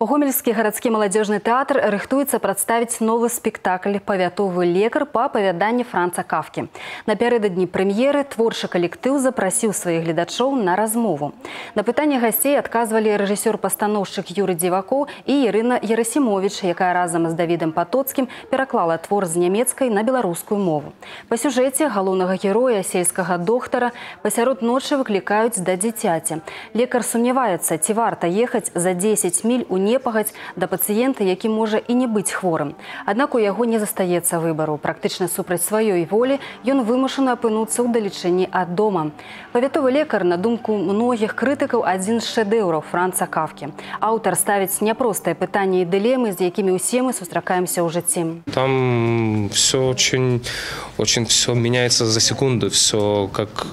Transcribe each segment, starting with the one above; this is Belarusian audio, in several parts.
Гомельскі гарадскі маладзёжны тэатр рыхтуецца прадставіць новы спектакль «Павятовы лекар» па апавяданні Франца Кафкі. Напярэдадні прэм'еры творчы калектыў запрасіў сваіх гледачоў на размову. На пытанні гасцей адказвалі рэжысёр-пастаноўшчык Юрый Дзівакоў і Ірына Ярасімовіч, якая разам з Давідам Патоцкім пераклала твор з нямецкай на беларускую мову. Па сюжэце галоўнага героя, сельскага доктара, пасярод ночы выклікаюць да дзіцяці. Лекар сумняваецца, ці варта ехаць за 10 міль у непагадзь да пацыента, які можа і не быць хворым. Аднак у яго не застаецца выбару. Практычна супраць сваёй волі ён вымушаны апынуцца ў далечыні ад дома. «Павятовы лекар», на думку многіх крытыкаў, адзін з шэдэўраў Франца Кафкі. Аўтар ставіць няпростыя пытанні і дылемы, з якімі ўсе мы сустракаемся ў жыцці. Там все очень все меняется за секунду, все как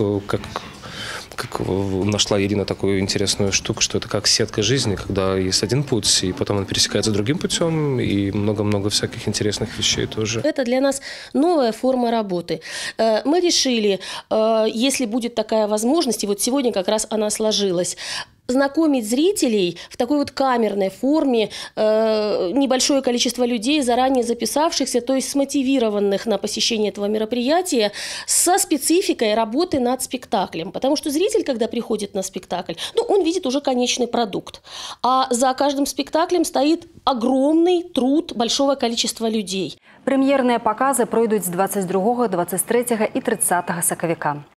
нашла Ирина такую интересную штуку, что это как сетка жизни, когда есть один путь, и потом он пересекается другим путем, и много-много всяких интересных вещей тоже. Это для нас новая форма работы. Мы решили, если будет такая возможность, и вот сегодня как раз она сложилась, знакомить зрителей в такой вот камерной форме, небольшое количество людей, заранее записавшихся, то есть смотивированных на посещение этого мероприятия, со спецификой работы над спектаклем. Потому что зритель, когда приходит на спектакль, он видит уже конечный продукт. А за каждым спектаклем стоит огромный труд большого количества людей. Прэм'ерныя паказы пройдуць з 22, 23 і 30 сакавіка.